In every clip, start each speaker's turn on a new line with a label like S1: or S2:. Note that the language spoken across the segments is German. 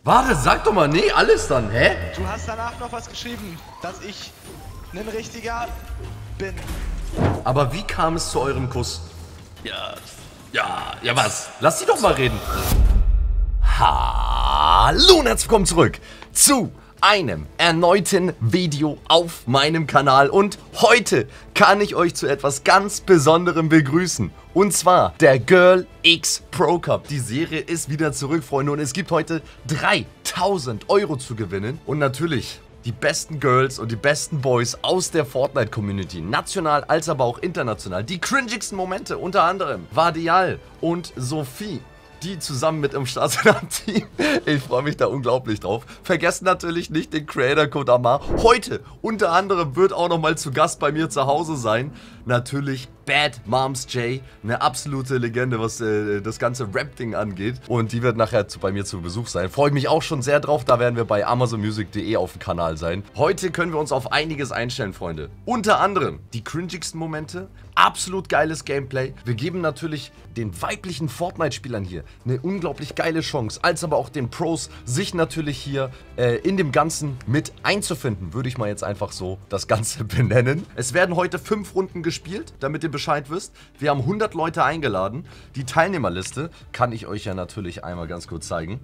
S1: Warte, sag doch mal, nee, alles dann, hä?
S2: Du hast danach noch was geschrieben, dass ich ein richtiger bin.
S1: Aber wie kam es zu eurem Kuss? Ja, was? Lass sie doch mal reden. Hallo und herzlich willkommen zurück zu einem erneuten Video auf meinem Kanal. Und heute kann ich euch zu etwas ganz Besonderem begrüßen. Und zwar der Girl X Pro Cup. Die Serie ist wieder zurück, Freunde. Und es gibt heute 3000 Euro zu gewinnen. Und natürlich die besten Girls und die besten Boys aus der Fortnite-Community. National als aber auch international. Die cringigsten Momente, unter anderem Vadial und Sophie, die zusammen mit im Start sind am Team. Ich freue mich da unglaublich drauf. Vergesst natürlich nicht den Creator-Code Amar. Heute unter anderem wird auch nochmal zu Gast bei mir zu Hause sein. Natürlich Bad Moms J, eine absolute Legende, was das ganze Rap-Ding angeht. Und die wird nachher bei mir zu Besuch sein. Freue ich mich auch schon sehr drauf. Da werden wir bei amazonmusic.de auf dem Kanal sein. Heute können wir uns auf einiges einstellen, Freunde. Unter anderem die cringigsten Momente, absolut geiles Gameplay. Wir geben natürlich den weiblichen Fortnite-Spielern hier eine unglaublich geile Chance, als aber auch den Pros, sich natürlich hier in dem Ganzen mit einzufinden, würde ich mal jetzt einfach so das Ganze benennen. Es werden heute 5 Runden gespielt, damit ihr Bescheid wisst. Wir haben 100 Leute eingeladen. Die Teilnehmerliste kann ich euch ja natürlich einmal ganz kurz zeigen.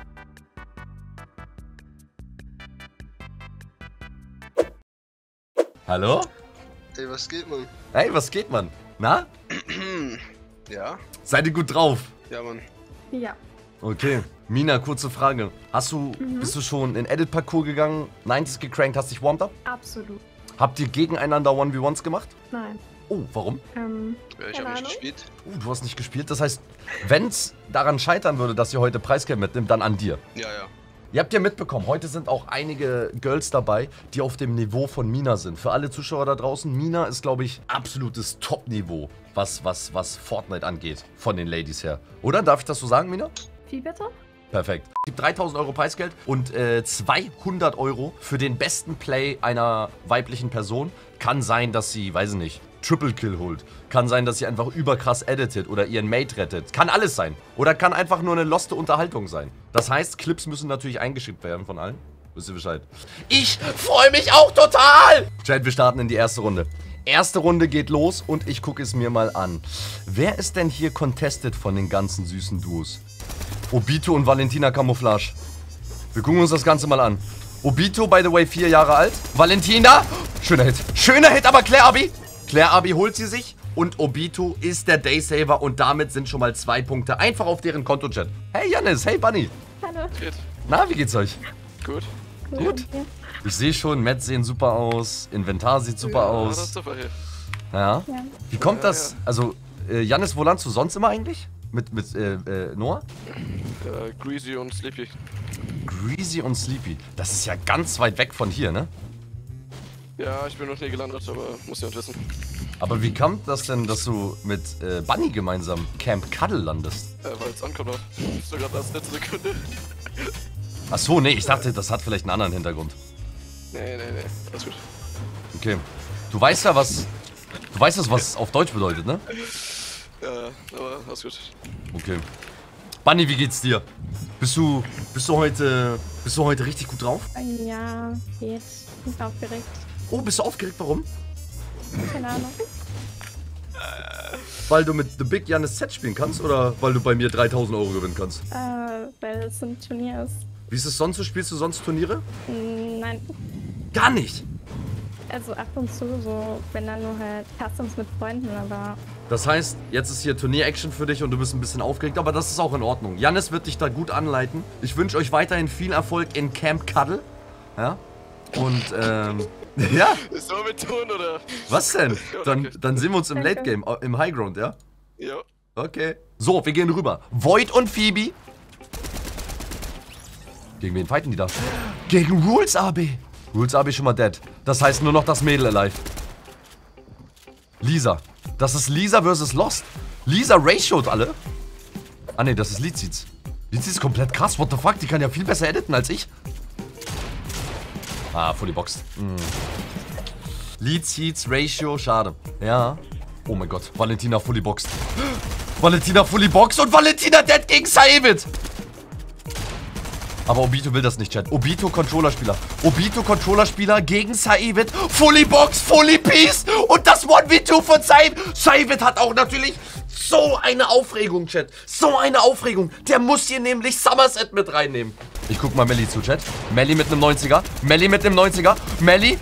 S1: Hallo?
S3: Ey, was geht, Mann?
S1: Hey, was geht, Mann? Na?
S3: Ja?
S1: Seid ihr gut drauf?
S3: Ja, Mann.
S4: Ja.
S1: Okay. Mina, kurze Frage. Bist du schon in Edit-Parcours gegangen, 90s gecrankt, hast dich warmed up?
S4: Absolut.
S1: Habt ihr gegeneinander 1v1s gemacht?
S4: Nein.
S1: Oh, warum?
S3: Ich hab nicht gespielt.
S1: Du hast nicht gespielt. Das heißt, wenn es daran scheitern würde, dass ihr heute Preisgeld mitnimmt, dann an dir.
S3: Ja.
S1: Ihr habt ja mitbekommen, heute sind auch einige Girls dabei, die auf dem Niveau von Mina sind. Für alle Zuschauer da draußen, Mina ist, glaube ich, absolutes Top-Niveau, was Fortnite angeht, von den Ladies her. Oder? Darf ich das so sagen, Mina?
S4: Wie bitte?
S1: Perfekt. Es gibt 3000 Euro Preisgeld und 200 Euro für den besten Play einer weiblichen Person. Kann sein, dass sie, weiß ich nicht, Triple Kill holt. Kann sein, dass sie einfach überkrass editet oder ihren Mate rettet. Kann alles sein. Oder kann einfach nur eine loste Unterhaltung sein. Das heißt, Clips müssen natürlich eingeschickt werden von allen. Wisst ihr Bescheid? Ich freue mich auch total! Chat, wir starten in die erste Runde. Erste Runde geht los und ich gucke es mir mal an. Wer ist denn hier contested von den ganzen süßen Duos? Obito und Valentina Camouflage. Wir gucken uns das Ganze mal an. Obito, by the way, 4 Jahre alt. Valentina, schöner Hit. Schöner Hit, aber Claire Abi. Claire Abi holt sie sich. Und Obito ist der Daysaver. Und damit sind schon mal 2 Punkte einfach auf deren Konto-Chat. Hey Jannis, hey Bunny.
S4: Hallo.
S1: Na, wie geht's euch?
S3: Gut.
S1: Gut. Ich sehe schon, Mats sehen super aus. Inventar sieht super aus.
S3: Das ist super hier.
S1: Ja.
S4: Ja.
S1: Wie kommt das? Also, Jannis, wo landest du sonst immer eigentlich? Mit Noah?
S3: Greasy und Sleepy.
S1: Greasy und Sleepy. Das ist ja ganz weit weg von hier, ne?
S3: Ja, ich bin noch nie gelandet, aber muss ja nicht wissen.
S1: Aber wie kommt das denn, dass du mit Bunny gemeinsam Camp Cuddle landest?
S3: Weil es ankommt hat. Sogar das letzte Sekunde.
S1: Ach so, nee, ich dachte, das hat vielleicht einen anderen Hintergrund.
S3: Nee. Alles gut.
S1: Okay. Du weißt ja, was auf Deutsch bedeutet, ne?
S3: Ja, aber alles gut.
S1: Okay. Bunny, wie geht's dir? Bist du heute richtig gut drauf?
S4: Ja, jetzt. Ich bin aufgeregt.
S1: Oh, bist du aufgeregt? Warum?
S4: Keine Ahnung.
S1: Weil du mit The Big Jannis Z spielen kannst oder weil du bei mir 3000 Euro gewinnen kannst?
S4: Weil es ein Turnier ist.
S1: Wie ist es sonst so? Spielst du sonst Turniere?
S4: Nein.
S1: Gar nicht!
S4: Also ab und zu, so, wenn dann nur halt Customs mit Freunden, aber.
S1: Das heißt, jetzt ist hier Turnier-Action für dich und du bist ein bisschen aufgeregt, aber das ist auch in Ordnung. Jannis wird dich da gut anleiten. Ich wünsche euch weiterhin viel Erfolg in Camp Cuddle. Ja? Und, ja.
S3: Ist so mit Ton, oder?
S1: Was denn?
S3: Ja,
S1: Dann sehen wir uns im Late Game, im High Ground, ja?
S3: Ja.
S1: Okay. So, wir gehen rüber. Void und Phoebe. Gegen wen fighten die da? Gegen Rules AB. Rules AB schon mal dead. Das heißt nur noch das Mädel alive. Lisa. Das ist Lisa versus Lost. Lisa ratioed alle. Ah ne, das ist Liziz. Liziz ist komplett krass. What the fuck? Die kann ja viel besser editen als ich. Ah, fully boxed. Liziz Ratio, schade. Ja. Oh mein Gott. Valentina fully boxed. Valentina fully boxed und Valentina dead gegen Saivit. Aber Obito will das nicht, Chat. Obito Controllerspieler. Obito Controllerspieler gegen Saivit. Fully Box, Fully Peace. Und das 1v2 von Saivit. Saivit hat auch natürlich so eine Aufregung, Chat. So eine Aufregung. Der muss hier nämlich Somerset mit reinnehmen. Ich guck mal Melli zu, Chat. Melli mit einem 90er. Melli mit einem 90er. Melli.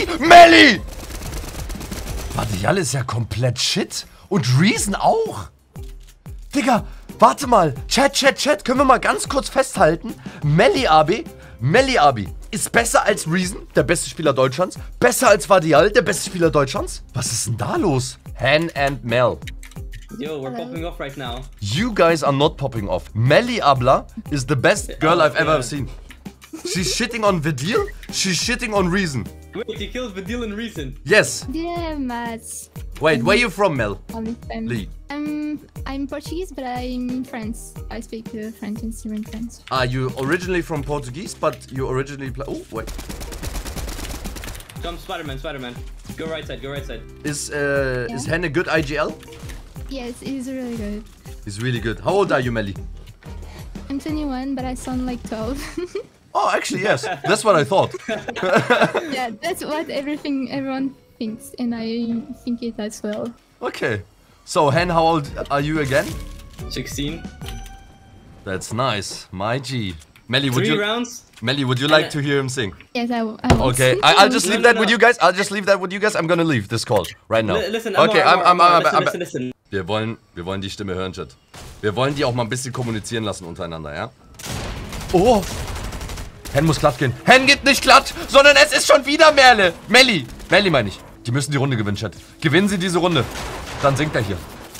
S1: Vadial ist ja komplett shit. Und Reason auch. Digga, warte mal. Chat. Können wir mal ganz kurz festhalten? Melli Abi ist besser als Reason, der beste Spieler Deutschlands. Besser als Vadial, der beste Spieler Deutschlands. Was ist denn da los? Han and Mel.
S5: Yo, we're popping off right now.
S1: You guys are not popping off. Melli Abla is the best girl I've ever seen. She's shitting on Vidil. She's shitting on Reason.
S5: Wait, you killed Vidil and Reason?
S1: Yes.
S6: Yeah, Mats.
S1: Wait, where you from, Mel? Lee.
S6: I'm Portuguese, but I'm French. I speak French and Syrian French.
S1: Are you originally from Portuguese, but you originally play... Oh, wait.
S5: Jump, Spider-Man. Go right side.
S1: Is Hen a good IGL?
S6: Yes, he's really good.
S1: He's really good. How old are you, Melli?
S6: I'm 21, but I sound like 12.
S1: Oh, actually, yes. That's what I thought.
S6: Yeah, that's what everyone thinks, and I think it as well.
S1: Okay. So, Hen, how old are you again?
S5: 16.
S1: That's nice. My G. Melli, would
S5: 3
S1: you...
S5: rounds?
S1: Melli, would you like to hear him sing?
S6: Yes, I will.
S1: Okay, I'll just leave that with you guys. I'll just leave that with you guys. I'm gonna leave this call right now.
S5: Listen,
S1: Okay,
S5: listen.
S1: Wir wollen die Stimme hören, Chat. Wir wollen die auch mal ein bisschen kommunizieren lassen untereinander, ja? Oh! Hen muss glatt gehen. Hen geht nicht glatt, sondern es ist schon wieder Merle. Melli meine ich. Die müssen die Runde gewinnen, Chat. Gewinnen sie diese Runde. Dann singt er hier.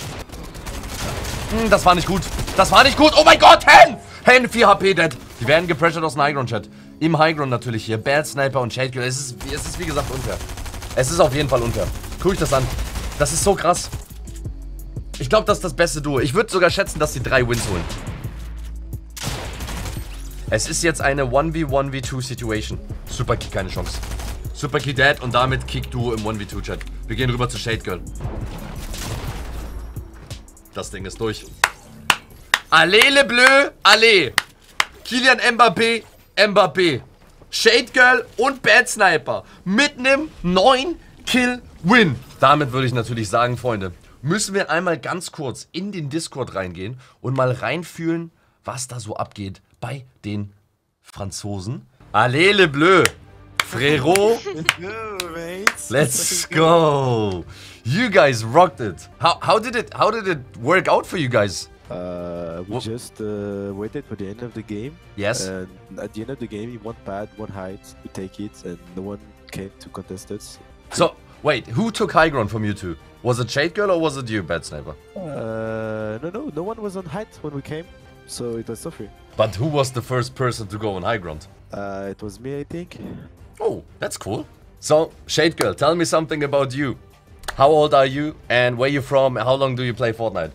S1: Das war nicht gut. Oh mein Gott, Hen! Hen, 4 HP dead. Die werden gepressured aus dem Highground, Chat. Im Highground natürlich hier. Bad Sniper und Shade Girl. Es ist wie gesagt unfair. Es ist auf jeden Fall unfair. Guck ich das an. Das ist so krass. Ich glaube, das ist das beste Duo. Ich würde sogar schätzen, dass sie 3 Wins holen. Es ist jetzt eine 1v1v2 Situation. Super Key, keine Chance. Super Key dead und damit Kick Duo im 1v2 Chat. Wir gehen rüber zu Shade Girl. Das Ding ist durch. Allez le bleu, allez. Kylian Mbappé. Shade Girl und Bad Sniper. Mit einem 9-Kill-Win. Damit würde ich natürlich sagen, Freunde, müssen wir einmal ganz kurz in den Discord reingehen und mal reinfühlen, was da so abgeht bei den Franzosen. Allez le bleu. Frérot. Let's go. You guys rocked it. How did it work out for you guys?
S7: We just waited for the end of the game.
S1: Yes.
S7: And at the end of the game, one pad, one height, we take it, and no one came to contest us.
S1: So, wait, who took high ground from you two? Was it Shade Girl or was it you, Bad Sniper?
S7: No one was on height when we came, so it was so free.
S1: But who was the first person to go on high ground?
S7: It was me, I think.
S1: Oh, that's cool. So, Shade Girl, tell me something about you. How old are you and where you from? How long do you play Fortnite?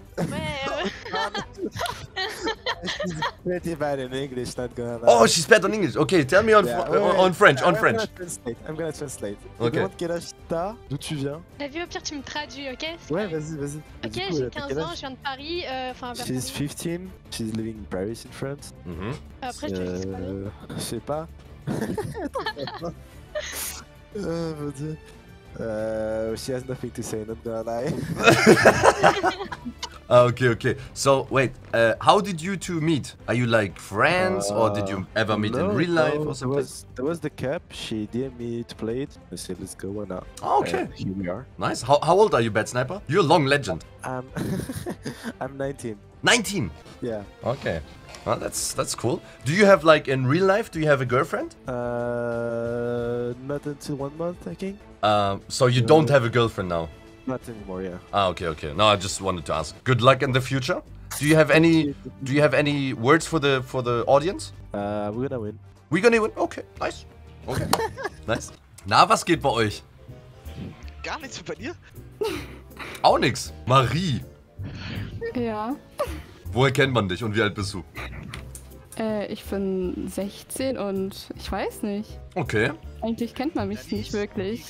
S7: She's pretty bad in English, not gonna lie.
S1: Oh, she's bad on English. Okay, tell me on French.
S7: I'm gonna translate.
S1: Ok.
S7: Demande quel âge t'as, d'où tu viens.
S8: Vas-y, au pire, tu me traduis, ok?
S7: Ouais, vas-y.
S8: Ok, j'ai 15 ans, je viens de Paris. Enfin,
S7: She's 15, she's living in Paris, in France.
S8: Après, je te dis pas.
S7: Je sais pas. Mon dieu. She has nothing to say, not gonna lie.
S1: Okay. So, wait, how did you two meet? Are you like friends or did you ever meet in real life or something?
S7: There was the cup, she DM'd me to play it. I said, let's go, why not?
S1: Oh, okay.
S7: Here we are.
S1: Nice. How old are you, Bad Sniper? You're a long legend.
S7: I'm 19.
S1: 19?
S7: Yeah.
S1: Okay. Well, that's cool. Do you have like in real life, do you have a girlfriend?
S7: Not until 1 month, I think.
S1: So you don't have a girlfriend now?
S7: Not anymore, yeah.
S1: Okay. No, I just wanted to ask. Good luck in the future. Do you have any words for the audience?
S7: We're gonna win.
S1: We're gonna win? Okay, nice. Okay. Nice. Na, was geht bei euch?
S2: Gar nichts bei dir?
S1: Auch nix. Marie,
S9: Ja,
S1: woher kennt man dich und wie alt bist du?
S9: ich bin 16 und ich weiß nicht.
S1: Okay.
S9: Eigentlich kennt man mich nicht wirklich.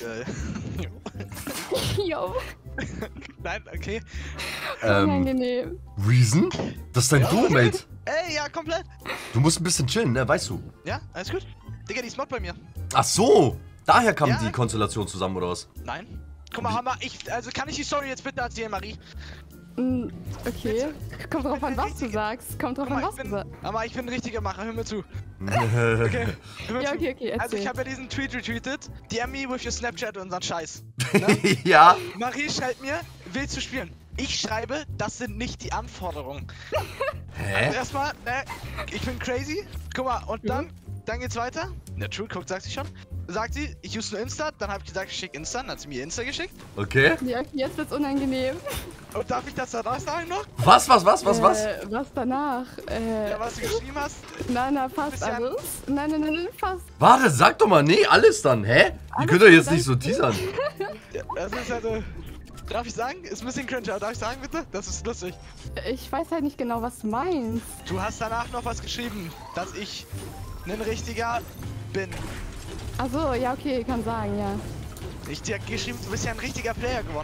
S9: Jo,
S2: Nein, okay.
S9: unangenehm.
S1: Reason? Das ist dein Duo, Mate.
S2: Ey, ja, komplett.
S1: Du musst ein bisschen chillen, ne? Weißt du?
S2: Ja, alles gut. Digga, die ist Mod bei mir.
S1: Ach so. Daher kam
S2: Ja.
S1: die Konstellation zusammen, oder was?
S2: Nein. Guck mal, Hammer, also kann ich die Story jetzt bitte erzählen, Marie?
S9: Okay. Kommt drauf an, was du sagst. Kommt drauf
S2: Guck
S9: an,
S2: mal,
S9: was du sagst.
S2: aber ich bin ein richtiger Macher, hör mir zu. Okay, hör mir
S9: Ja,
S2: zu.
S9: okay,
S2: Also ich
S9: erzähl.
S2: habe ja diesen Tweet retweetet. DM me with your Snapchat und unseren Scheiß.
S1: Ja.
S2: Marie schreibt mir, willst du spielen? Ich schreibe, das sind nicht die Anforderungen.
S1: Hä?
S2: Also erstmal, ich bin crazy. Guck mal, und dann geht's weiter. Ja, True, guckt, sagt sie schon. Sagt sie, ich use nur Insta. Dann habe ich gesagt, ich schicke Insta. Dann hat sie mir Insta geschickt.
S1: Okay.
S9: Ja, okay, jetzt wird's unangenehm.
S2: Und darf ich das danach sagen noch?
S1: Was?
S9: Was danach?
S2: Ja, was du geschrieben hast?
S9: Nein, fast
S2: bist ja-
S9: alles. Nein, fast.
S1: Warte, sag doch mal, nee, alles dann, hä? Die könnt ihr jetzt nicht so teasern.
S2: Ja, das ist also... Darf ich sagen? Ist ein bisschen cringe, aber darf ich sagen, bitte? Das ist lustig.
S9: Ich weiß halt nicht genau, was du meinst.
S2: Du hast danach noch was geschrieben, dass ich ein richtiger bin.
S9: Achso, ja, okay, kann sagen, ja.
S2: Ich dir geschrieben, du bist ja ein richtiger Player geworden.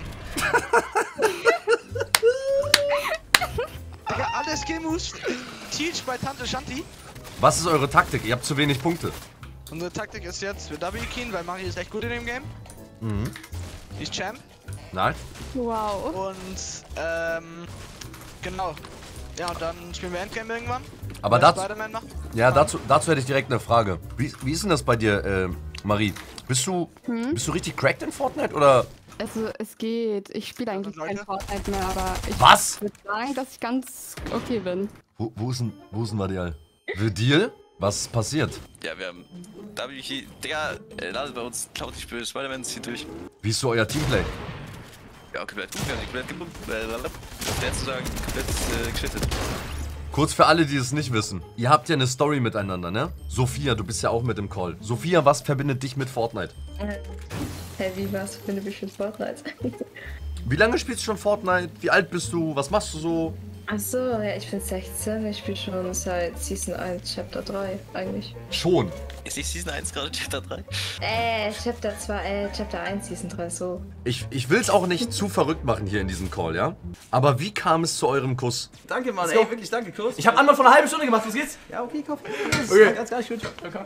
S2: Digga, alle Skill-Moves teach bei Tante Shanti.
S1: Was ist eure Taktik? Ihr habt zu wenig Punkte.
S2: Unsere Taktik ist jetzt für W-Keen, weil Marie ist echt gut in dem Game.
S1: Mhm.
S2: Die ist Champ.
S1: Nein?
S9: Wow.
S2: Und, genau. Ja, und dann spielen wir Endgame irgendwann.
S1: Aber
S2: Weil
S1: dazu,
S2: Spider-Man noch.
S1: ja, dazu hätte ich direkt eine Frage. Wie ist denn das bei dir, Marie? Bist du richtig cracked in Fortnite oder?
S9: Also, es geht. Ich spiele eigentlich kein Fortnite mehr, aber ich
S1: Was?
S9: würde sagen, dass ich ganz okay bin.
S1: Wo ist denn Vadial? Vedil? Was ist passiert?
S3: Ja, wir haben WG. Digga, ladet bei uns, klaut die Spiele, Spider-Man zieht durch.
S1: Wie ist so euer Teamplay?
S3: Ja, komplett gut, wir haben die komplett der zu sagen, komplett geschittet.
S1: Kurz für alle, die es nicht wissen. Ihr habt ja eine Story miteinander, ne? Sophia, du bist ja auch mit im Call. Sophia, was verbindet dich mit Fortnite?
S4: Hey, wie was verbindet mich mit Fortnite?
S1: Wie lange spielst du schon Fortnite? Wie alt bist du? Was machst du so?
S4: Achso, ja, ich bin 16. Ich spiele schon seit Season 1, Chapter 3 eigentlich.
S1: Schon.
S3: Ist nicht Season 1 gerade Chapter 3?
S4: Chapter 2, Chapter 1, Season 3, so.
S1: Ich will es auch nicht zu verrückt machen hier in diesem Call, ja? Aber wie kam es zu eurem Kuss?
S10: Danke, Mann, ey, wirklich, danke, Kurs. Ich hab Anwalt von einer halben Stunde gemacht, was geht's? Ja, okay, kauf.
S1: Okay.
S10: Ganz gar nicht gut. Okay.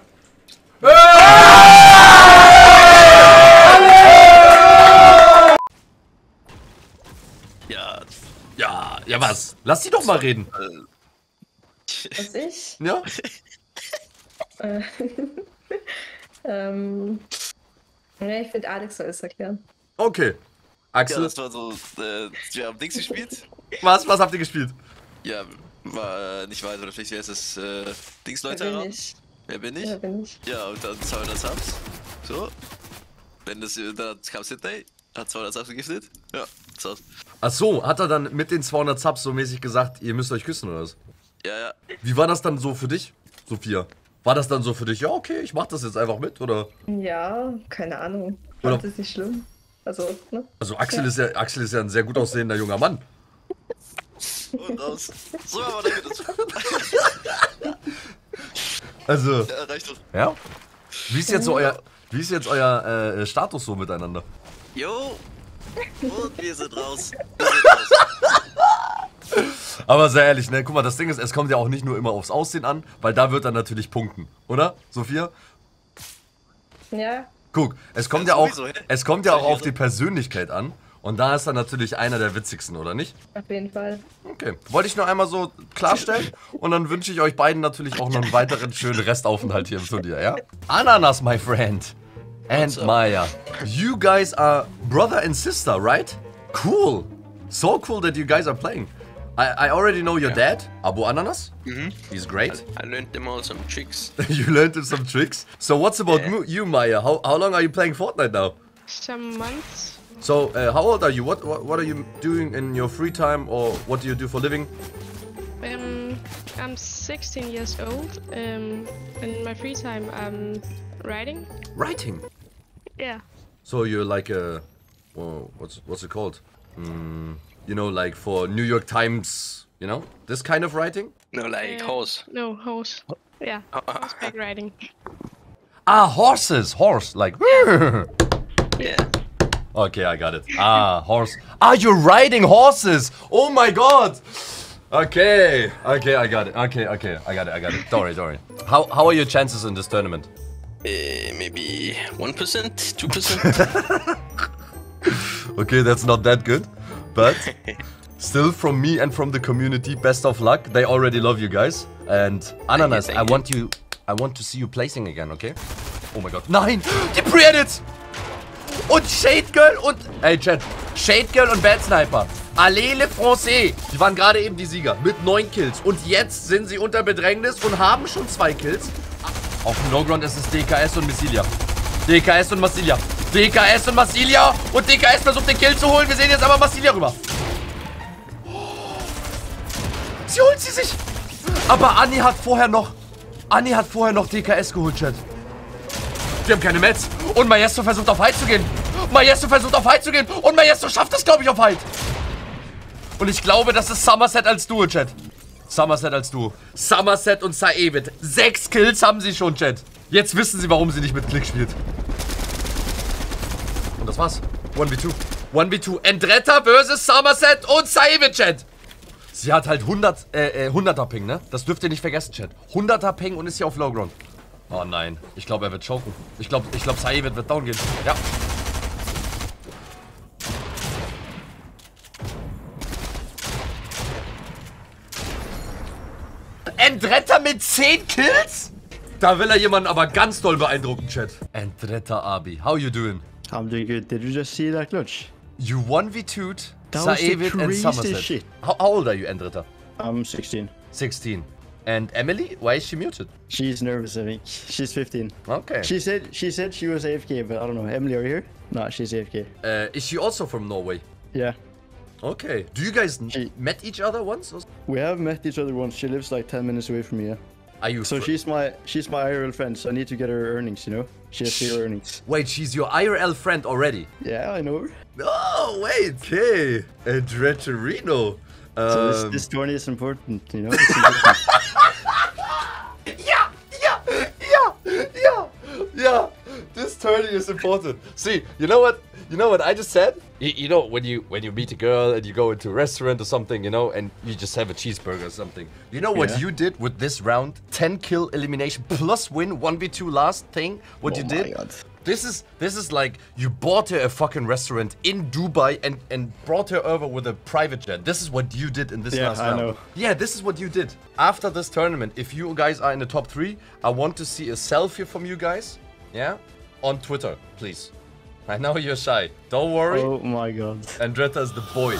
S1: Ja, was? Lass die doch mal reden.
S4: Was ich?
S1: Ja?
S4: Ne, ich finde, Alex soll es erklären.
S1: Okay.
S3: Ja,
S1: Axel,
S3: das war so, wir haben Dings gespielt.
S1: was habt ihr gespielt?
S3: Ja, war nicht weiter, oder vielleicht wäre es das Dings
S4: Wer
S3: Leute
S4: bin
S3: erraten.
S4: ich?
S3: Wer bin ich?
S4: Wer bin ich?
S3: Ja, und dann 200 Subs. So. Wenn das, dann kam Sydney, hat 200 Subs gegiftet. Ja, so.
S1: Ach so, hat er dann mit den 200 Subs so mäßig gesagt, ihr müsst euch küssen oder was?
S3: Ja, ja.
S1: Wie war das dann so für dich, Sophia? War das dann so für dich, ja okay, ich mach das jetzt einfach mit, oder?
S4: Ja, keine Ahnung.
S1: Oder-
S4: Das ist nicht schlimm. Also, ne?
S1: Also Axel ist ja ein sehr gut aussehender junger Mann.
S3: Und raus. So, aber danke dazu.
S1: Also,
S3: Ja, reicht doch.
S1: ja? Wie ist jetzt euer Status so miteinander?
S3: Jo. Und wir sind raus. Wir sind raus.
S1: Aber sehr ehrlich, ne, guck mal, das Ding ist, es kommt ja auch nicht nur immer aufs Aussehen an, weil da wird er natürlich punkten, oder, Sophia?
S4: Ja,
S1: Guck, es kommt
S3: Ja,
S1: ja auch,
S3: sowieso, hä?
S1: es kommt ja auch auf die Persönlichkeit an und da ist er natürlich einer der witzigsten, oder nicht?
S4: auf jeden Fall.
S1: Okay, wollte ich nur einmal so klarstellen und dann wünsche ich euch beiden natürlich auch noch einen weiteren schönen Restaufenthalt hier im Studio, ja? Ananas, my friend, and Maya, you guys are brother and sister, right? Cool, so cool that you guys are playing. I already know your dad, Abu Ananas. He's great.
S3: I learned them all some tricks.
S1: You learned some tricks. So what's about you, Maya? How long are you playing Fortnite now?
S8: Some months.
S1: So how old are you? What are you doing in your free time, or what do you do for living?
S8: I'm 16 years old. In my free time, I'm writing.
S1: Writing.
S8: Yeah.
S1: So you're like a, well, what's it called? You know, like for New York Times, you know, this kind of writing.
S3: No, like horse.
S8: No, horse. Yeah, horseback riding.
S1: Ah, horse, like.
S8: Yeah.
S1: Okay, I got it. Ah, horse. Ah, you're riding horses. Oh my God. Okay, I got it. Okay, I got it. Don't worry. How are your chances in this tournament?
S3: Maybe 1%, 2%.
S1: Okay, that's not that good, but still from me and from the community, best of luck. They already love you guys. And Ananas, I want to see you placing again, okay? Oh my god. Nein! Die Pre-Edits! Und Shade Girl und... Ey, Chat. Shade Girl und Bad Sniper. Allez le Français. Die waren gerade eben die Sieger mit 9 Kills. Und jetzt sind sie unter Bedrängnis und haben schon 2 Kills. Auf dem Lowground ist es DKS und Massilia. DKS und Massilia. DKS und Massilia. Und DKS versucht den Kill zu holen. Wir sehen jetzt aber Massilia rüber. Sie holt sie sich. Aber Anni hat vorher noch DKS geholt, Chat. Die haben keine Mets. Und Maestro versucht auf Hide zu gehen. Und Maestro schafft es, glaube ich, auf Hide. Und ich glaube, das ist Somerset als Duo, Chat. Somerset und Saevid. 6 Kills haben sie schon, Chat. Jetzt wissen sie, warum sie nicht mit Klick spielt. Und das war's. 1v2. Endretta versus Somerset und Saevid, Chat. Sie hat halt 100er Ping, ne? Das dürft ihr nicht vergessen, Chat. 100er Ping und ist hier auf Lowground. Oh nein. Ich glaube, er wird choken. Ich glaube, Saevid wird down gehen. Ja. Endretta mit 10 Kills? Da will er jemanden aber ganz doll beeindrucken, Chat. Endretta Abi, how you doing?
S11: I'm doing good. Did you just see that clutch?
S1: You 1v2'd Saevid and Somerset.
S11: Shit.
S1: How old are you, Endretta?
S11: I'm 16.
S1: 16. And Emily? Why is she muted?
S11: She's nervous, I think. She's 15.
S1: Okay.
S11: She said she was AFK, but I don't know. Emily, are you here? No, she's AFK.
S1: Is she also from Norway?
S11: Yeah.
S1: Okay. Do you guys met each other once?
S11: We have met each other once. She lives like 10 minutes away from me. Yeah.
S1: Are you?
S11: So she's my IRL friend. So I need to get her earnings. You know, she has 0 earnings.
S1: Wait, she's your IRL friend already?
S11: Yeah, I know her.
S1: Oh wait, okay. Endretterino.
S11: So this tourney is important. You know. It's important.
S1: Yeah. This tourney is important. See, you know what I just said? You know when you meet a girl and you go into a restaurant or something, you know, and you just have a cheeseburger or something. You know what you did with this round? 10 kill elimination plus win 1v2 last thing. What you did?
S11: God.
S1: This is like you bought her a fucking restaurant in Dubai and brought her over with a private jet. This is what you did in this last round.
S11: Know.
S1: Yeah, this is what you did. After this tournament, if you guys are in the top 3, I want to see a selfie from you guys. Yeah? On Twitter, please. I know you're shy. Don't worry.
S11: Oh my god.
S1: Endretta's the boy.